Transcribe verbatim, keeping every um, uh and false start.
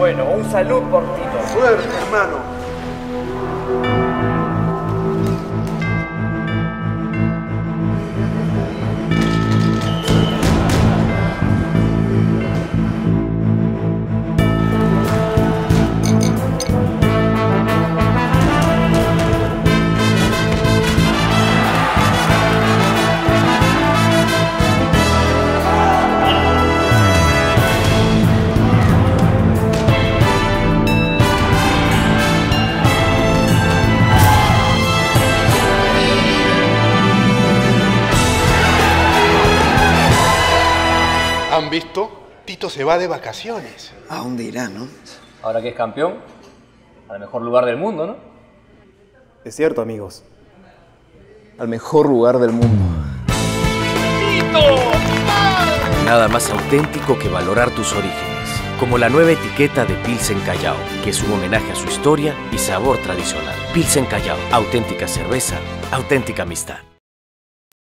Bueno, un salud por Tito. Suerte, hermano. ¿Han visto? Tito se va de vacaciones. ¿A dónde irá, no? Ahora que es campeón, al mejor lugar del mundo, ¿no? Es cierto, amigos. Al mejor lugar del mundo. ¡Tito! Nada más auténtico que valorar tus orígenes, como la nueva etiqueta de Pilsen Callao, que es un homenaje a su historia y sabor tradicional. Pilsen Callao, auténtica cerveza, auténtica amistad.